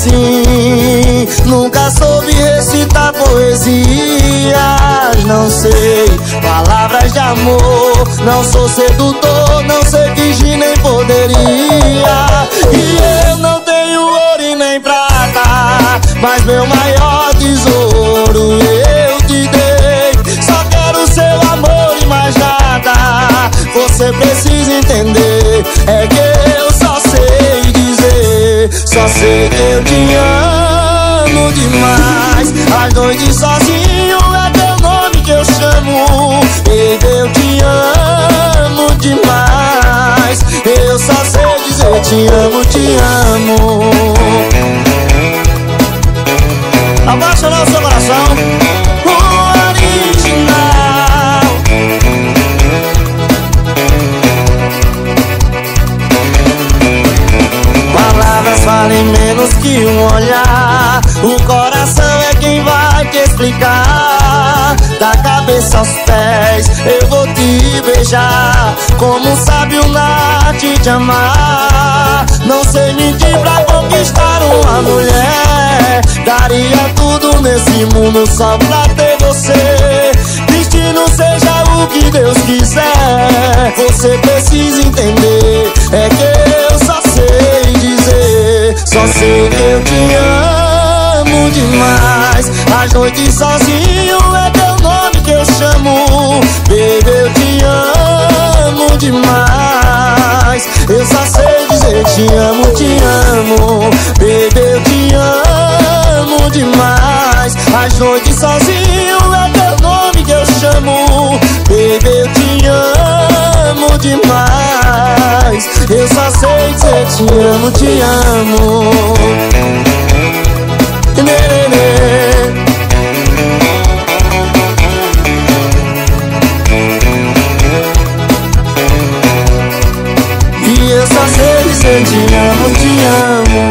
assim. Nunca soube recitar poesias, não sei palavras de amor. Não sou sedutor, não sei fingir nem poderia. E eu não tenho ouro e nem prata, mas meu maior tesouro eu te dei. Só quero seu amor e mais nada. Você precisa entender, é que eu só sei dizer, só sei que eu te amo demais. As noites sozinho é teu nome que eu chamo. Baby, eu te amo demais. Eu só sei dizer te amo, te amo. Apaixonar o seu coração, o original. Palavras valem menos que um olhar. O coração é quem vai te explicar. Da cabeça aos pés eu vou te beijar, como sabe o arte de amar. Não sei mentir pra conquistar uma mulher. Daria tudo nesse mundo só pra ter você. Destino seja o que Deus quiser. Você precisa entender, é que eu só sei dizer, só sei que eu te amo demais. As noites sozinho é teu nome que eu chamo. Baby, eu te amo demais. Eu só sei dizer te amo, te amo. Baby, eu te amo demais. As noites sozinho é teu nome que eu chamo. Baby, eu te amo demais. Eu só sei dizer te amo, te amo. E eu só sei dizer te amo, te amo.